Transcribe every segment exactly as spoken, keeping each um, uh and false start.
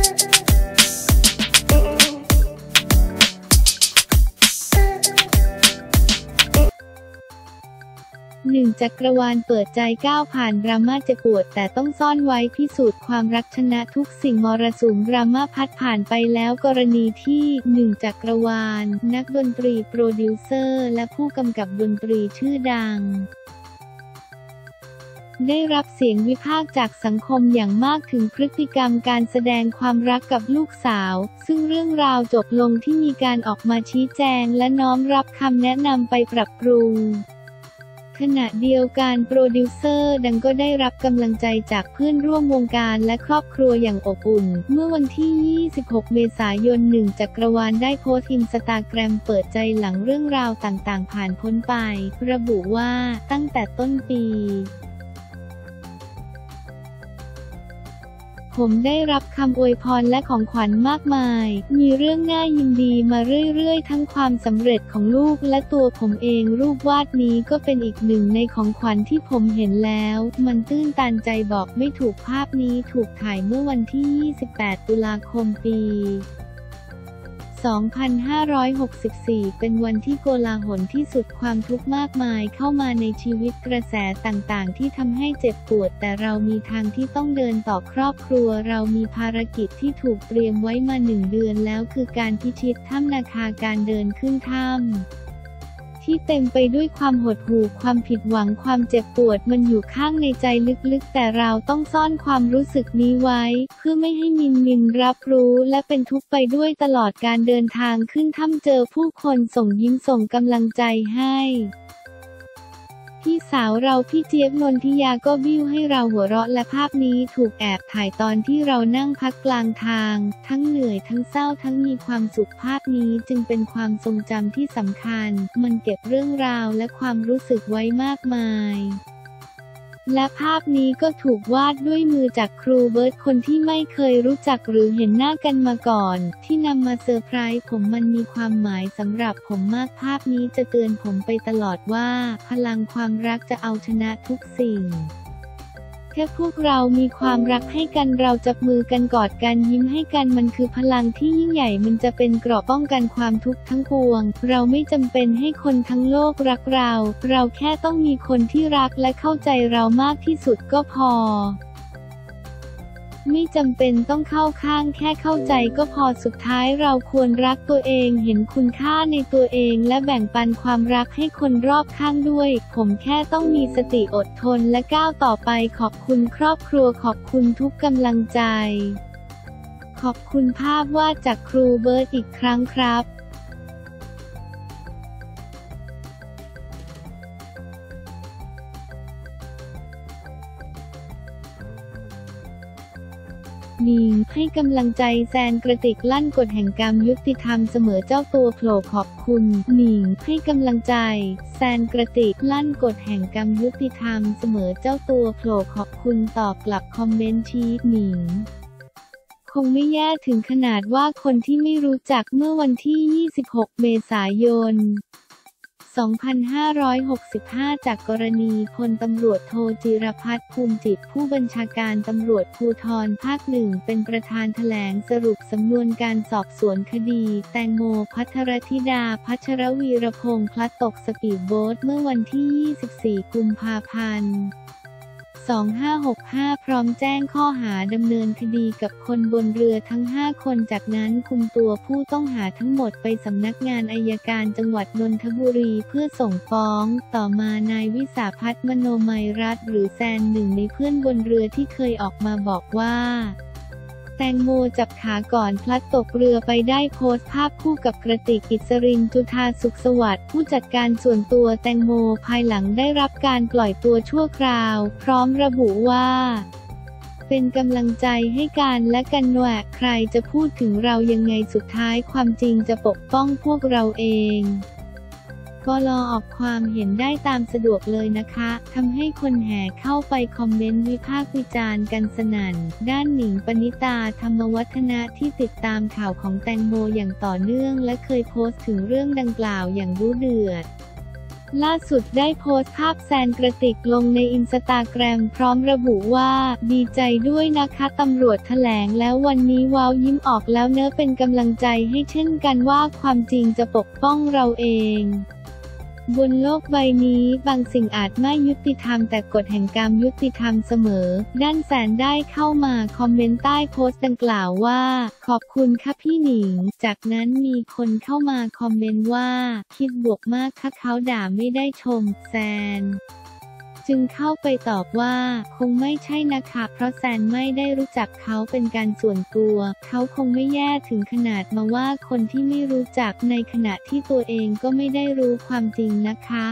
หนึ่งจักรวาลเปิดใจก้าวผ่านดราม่าเจ็บปวดแต่ต้องซ่อนไว้พิสูจน์ความรักชนะทุกสิ่งมรสุมดราม่าพัดผ่านไปแล้วกรณีที่หนึ่งจักรวาลนักดนตรีโปรดิวเซอร์และผู้กำกับดนตรีชื่อดังได้รับเสียงวิพากษ์จากสังคมอย่างมากถึงพฤติกรรมการแสดงความรักกับลูกสาวซึ่งเรื่องราวจบลงที่มีการออกมาชี้แจงและน้อมรับคำแนะนำไปปรับปรุงขณะเดียวกันโปรดิวเซอร์ดังก็ได้รับกำลังใจจากเพื่อนร่วมวงการและครอบครัวอย่างอบอุ่นเมื่อวันที่ ยี่สิบหก เมษายนหนึ่งจักรวาลได้โพสต์อินสตาแกรมเปิดใจหลังเรื่องราวต่างๆผ่านพ้นไประบุว่าตั้งแต่ต้นปีผมได้รับคำอวยพรและของขวัญมากมายมีเรื่องน่ายินดีมาเรื่อยๆทั้งความสำเร็จของลูกและตัวผมเองรูปวาดนี้ก็เป็นอีกหนึ่งในของขวัญที่ผมเห็นแล้วมันตื้นตันใจบอกไม่ถูกภาพนี้ถูกถ่ายเมื่อวันที่ ยี่สิบแปด ตุลาคม ปี สองพันห้าร้อยหกสิบสี่ เป็นวันที่โกลาหลที่สุดความทุกข์มากมายเข้ามาในชีวิตกระแสต่างๆที่ทำให้เจ็บปวดแต่เรามีทางที่ต้องเดินต่อครอบครัวเรามีภารกิจที่ถูกเตรียมไว้มาหนึ่งเดือนแล้วคือการพิชิตถ้ำนาคาการเดินขึ้นถ้ำที่เต็มไปด้วยความหดหู่ความผิดหวังความเจ็บปวดมันอยู่ข้างในใจลึกๆแต่เราต้องซ่อนความรู้สึกนี้ไว้เพื่อไม่ให้มินมินรับรู้และเป็นทุกข์ไปด้วยตลอดการเดินทางขึ้นถ้ำเจอผู้คนส่งยิ้มส่งกำลังใจให้พี่สาวเราพี่เจี๊ยบนนทิยาก็บิ้วให้เราหัวเราะและภาพนี้ถูกแอบถ่ายตอนที่เรานั่งพักกลางทางทั้งเหนื่อยทั้งเศร้าทั้งมีความสุขภาพนี้จึงเป็นความทรงจำที่สำคัญมันเก็บเรื่องราวและความรู้สึกไว้มากมายและภาพนี้ก็ถูกวาดด้วยมือจากครูเบิร์ตคนที่ไม่เคยรู้จักหรือเห็นหน้ากันมาก่อนที่นำมาเซอร์ไพรส์ผมมันมีความหมายสำหรับผมมากภาพนี้จะเตือนผมไปตลอดว่าพลังความรักจะเอาชนะทุกสิ่งแค่พวกเรามีความรักให้กันเราจับมือกันกอดกันยิ้มให้กันมันคือพลังที่ยิ่งใหญ่มันจะเป็นเกราะป้องกันความทุกข์ทั้งปวงเราไม่จำเป็นให้คนทั้งโลกรักเราเราแค่ต้องมีคนที่รักและเข้าใจเรามากที่สุดก็พอไม่จำเป็นต้องเข้าข้างแค่เข้าใจก็พอสุดท้ายเราควรรักตัวเองเห็นคุณค่าในตัวเองและแบ่งปันความรักให้คนรอบข้างด้วยผมแค่ต้องมีสติอดทนและก้าวต่อไปขอบคุณครอบครัวขอบคุณทุกกำลังใจขอบคุณภาพวาดจากครูเบิร์ตอีกครั้งครับนิงให้กำลังใจแซนกระติกลั่นกฎแห่งกรรมยุติธรรมเสมอเจ้าตัวโผล่ขอบคุณนิงให้กำลังใจแซนกระติกลั่นกฎแห่งกรรมยุติธรรมเสมอเจ้าตัวโผล่ขอบคุณตอบกลับคอมเมนต์ชี้นิงคงไม่แย่ถึงขนาดว่าคนที่ไม่รู้จักเมื่อวันที่ ยี่สิบหก เมษายน สองพันห้าร้อยหกสิบห้า จากกรณีพลตำรวจโทจิรพัฒน์ภูมิจิตผู้บัญชาการตำรวจภูธรภาคหนึ่งเป็นประธานแถลงสรุปสำนวนการสอบสวนคดีแตงโมภัทรธิดาพัชรวีรพงษ์พลัดตกสปีดโบ๊ทเมื่อวันที่ ยี่สิบสี่ กุมภาพันธ์ สองพันห้าร้อยหกสิบห้า พร้อมแจ้งข้อหาดำเนินคดีกับคนบนเรือทั้งห้าคนจากนั้นคุมตัวผู้ต้องหาทั้งหมดไปสำนักงานอัยการจังหวัดนนทบุรีเพื่อส่งฟ้องต่อมานายวิสาภัทร มโนมัยรัตน์หรือแซนหนึ่งในเพื่อนบนเรือที่เคยออกมาบอกว่าแตงโมจับขาก่อนพลัดตกเรือไปได้โพสต์ภาพคู่กับกระติก อิสริน จุฑาสุขสวัสดิ์ผู้จัดการส่วนตัวแตงโมภายหลังได้รับการปล่อยตัวชั่วคราวพร้อมระบุว่าเป็นกำลังใจให้กันและกันแหวะใครจะพูดถึงเรายังไงสุดท้ายความจริงจะปกป้องพวกเราเองก็รอออกความเห็นได้ตามสะดวกเลยนะคะทำให้คนแห่เข้าไปคอมเมนต์วิพากษ์วิจารณ์กันสนั่นด้านหนิงปณิตาธรรมวัฒนะที่ติดตามข่าวของแตงโมอย่างต่อเนื่องและเคยโพสต์ถึงเรื่องดังกล่าวอย่างดุเดือดล่าสุดได้โพสต์ภาพแซนกระติกลงในอินสตาแกรมพร้อมระบุว่าดีใจด้วยนะคะตำรวจแถลงแล้ววันนี้ว้าวยิ้มออกแล้วเนอะเป็นกำลังใจให้เช่นกันว่าความจริงจะปกป้องเราเองบนโลกใบนี้บางสิ่งอาจไม่ยุติธรรมแต่กฎแห่งกรรมยุติธรรมเสมอด้านแสนได้เข้ามาคอมเมนต์ใต้โพสต์ดังกล่าวว่าขอบคุณค่ะพี่หนิงจากนั้นมีคนเข้ามาคอมเมนต์ว่าคิดบวกมากค่ะเขาด่าไม่ได้ชมแซนจึงเข้าไปตอบว่าคงไม่ใช่นะคะเพราะแซนไม่ได้รู้จักเขาเป็นการส่วนตัวเขาคงไม่แย่ถึงขนาดมาว่าคนที่ไม่รู้จักในขณะที่ตัวเองก็ไม่ได้รู้ความจริงนะคะ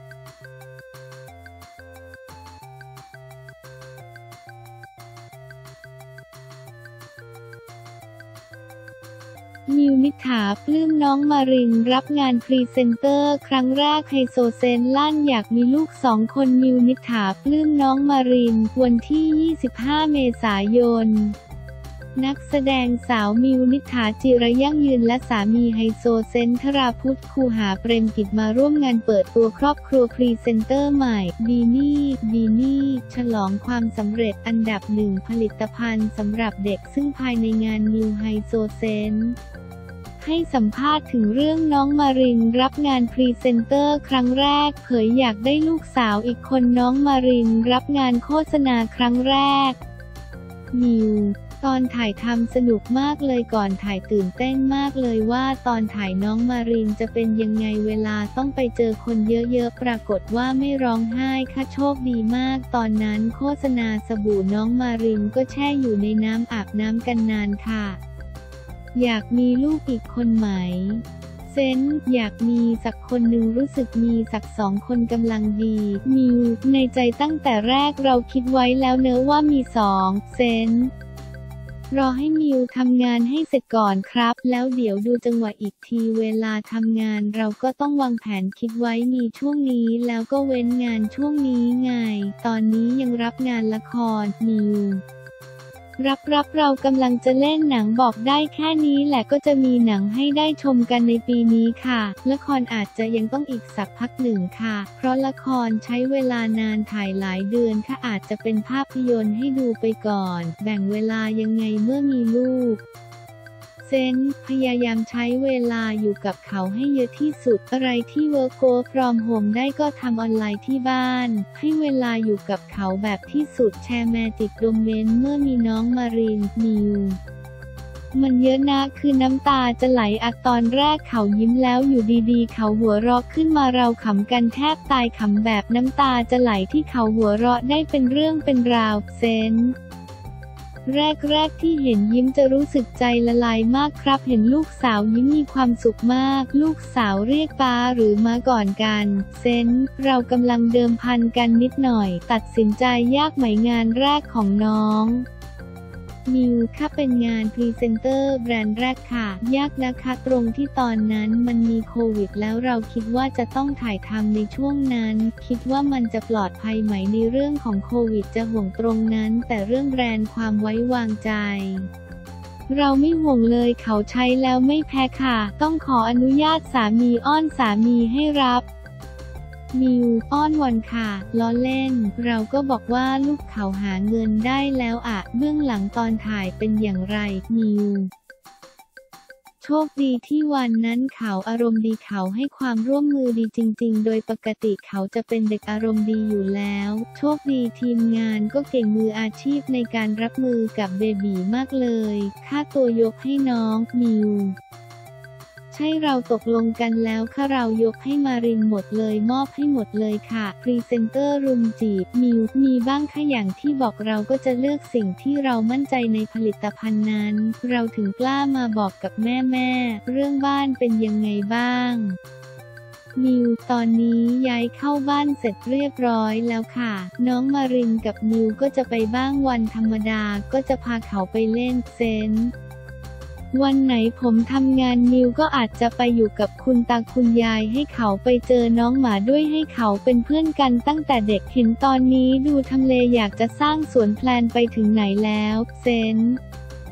มิวนิษฐาปลื้มน้องมารินรับงานพรีเซนเตอร์ครั้งแรกไฮโซเซนลั่นอยากมีลูกสองคนมิวนิษฐาปลื้มน้องมารินวันที่ยี่สิบห้าเมษายนนักแสดงสาวมิวนิษฐาจิระยั่งยืนและสามีไฮโซเซนธราพุทธคูหาเปรมกิจมาร่วมงานเปิดตัวครอบครัวพรีเซนเตอร์ใหม่บีนี่บีนี่ฉลองความสำเร็จอันดับหนึ่งผลิตภัณฑ์สำหรับเด็กซึ่งภายในงานมิวไฮโซเซนให้สัมภาษณ์ถึงเรื่องน้องมารินรับงานพรีเซนเตอร์ครั้งแรกเผยอยากได้ลูกสาวอีกคนน้องมารินรับงานโฆษณาครั้งแรกมิวตอนถ่ายทำสนุกมากเลยก่อนถ่ายตื่นเต้นมากเลยว่าตอนถ่ายน้องมารินจะเป็นยังไงเวลาต้องไปเจอคนเยอะๆปรากฏว่าไม่ร้องไห้ค่ะโชคดีมากตอนนั้นโฆษณาสบู่น้องมารินก็แช่อยู่ในน้ำอาบน้ำกันนานค่ะอยากมีลูกอีกคนไหมเซนอยากมีสักคนหนึ่งรู้สึกมีสักสองคนกำลังดีมิวในใจตั้งแต่แรกเราคิดไว้แล้วเนอะว่ามีสองเซนรอให้มิวทำงานให้เสร็จก่อนครับแล้วเดี๋ยวดูจังหวะอีกทีเวลาทำงานเราก็ต้องวางแผนคิดไว้มีช่วงนี้แล้วก็เว้นงานช่วงนี้ไงตอนนี้ยังรับงานละครมิวรับรับเรากำลังจะเล่นหนังบอกได้แค่นี้แหละก็จะมีหนังให้ได้ชมกันในปีนี้ค่ะละครอาจจะยังต้องอีกสักพักหนึ่งค่ะเพราะละครใช้เวลานานถ่ายหลายเดือนค่ะอาจจะเป็นภาพยนตร์ให้ดูไปก่อนแบ่งเวลายังไงเมื่อมีลูกเซนพยายามใช้เวลาอยู่กับเขาให้เยอะที่สุดอะไรที่เวิร์กโกฟรอมโฮมได้ก็ทำออนไลน์ที่บ้านให้เวลาอยู่กับเขาแบบที่สุดแชร์แมจิกโดเมนเมื่อมีน้องมารินมิวมันเยอะนะคือน้ำตาจะไหลอัดตอนแรกเขายิ้มแล้วอยู่ดีๆเขาหัวเราะขึ้นมาเราขำกันแทบตายขำแบบน้ำตาจะไหลที่เขาหัวเราะได้เป็นเรื่องเป็นราวเซนแรกๆที่เห็นยิ้มจะรู้สึกใจละลายมากครับเห็นลูกสาวยิ้มมีความสุขมากลูกสาวเรียกป้าหรือมาก่อนกันเซนเรากำลังเดิมพันกันนิดหน่อยตัดสินใจยากไหมงานแรกของน้องมิวค่ะเป็นงานพรีเซนเตอร์แบรนด์แรกค่ะยากนะคะตรงที่ตอนนั้นมันมีโควิดแล้วเราคิดว่าจะต้องถ่ายทำในช่วงนั้นคิดว่ามันจะปลอดภัยไหมในเรื่องของโควิดจะห่วงตรงนั้นแต่เรื่องแบรนด์ความไว้วางใจเราไม่ห่วงเลยเขาใช้แล้วไม่แพ้ค่ะต้องขออนุญาตสามีอ้อนสามีให้รับมิวอ้อนวอนค่ะล้อเล่นเราก็บอกว่าลูกเขาหาเงินได้แล้วอะเบื้องหลังตอนถ่ายเป็นอย่างไรมิวโชคดีที่วันนั้นเขาอารมณ์ดีเขาให้ความร่วมมือดีจริงๆโดยปกติเขาจะเป็นเด็กอารมณ์ดีอยู่แล้วโชคดีทีมงานก็เก่งมืออาชีพในการรับมือกับเบบีมากเลยค่าตัวยกให้น้องมิวใช่เราตกลงกันแล้วค่ะเรายกให้มารินหมดเลยมอบให้หมดเลยค่ะพรีเซนเตอร์รุมจีบมิวมีบ้างค่ะอย่างที่บอกเราก็จะเลือกสิ่งที่เรามั่นใจในผลิตภัณฑ์นั้นเราถึงกล้ามาบอกกับแม่แม่เรื่องบ้านเป็นยังไงบ้างมิวตอนนี้ย้ายเข้าบ้านเสร็จเรียบร้อยแล้วค่ะน้องมารินกับมิวก็จะไปบ้างวันธรรมดาก็จะพาเขาไปเล่นเซนวันไหนผมทำงานมิวก็อาจจะไปอยู่กับคุณตาคุณยายให้เขาไปเจอน้องหมาด้วยให้เขาเป็นเพื่อนกันตั้งแต่เด็กเห็นตอนนี้ดูทำเลอยากจะสร้างสวนแพลนไปถึงไหนแล้วเซน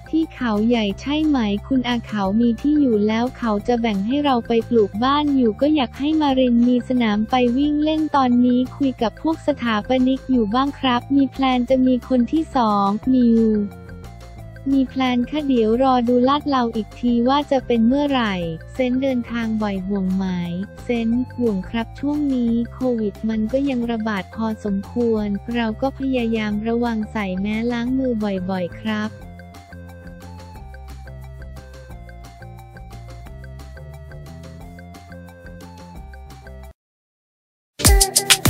ที่เขาใหญ่ใช่ไหมคุณอาเขามีที่อยู่แล้วเขาจะแบ่งให้เราไปปลูกบ้านอยู่ก็อยากให้มารินมีสนามไปวิ่งเล่นตอนนี้คุยกับพวกสถาปนิกอยู่บ้างครับมีแพลนจะมีคนที่สองนิวมีแพลนค่ะเดี๋ยวรอดูลาดเลาอีกทีว่าจะเป็นเมื่อไหร่เซนเดินทางบ่อยห่วงไหมเซนห่วงครับช่วงนี้โควิดมันก็ยังระบาดพอสมควรเราก็พยายามระวังใส่แมสล้างมือบ่อยๆครับ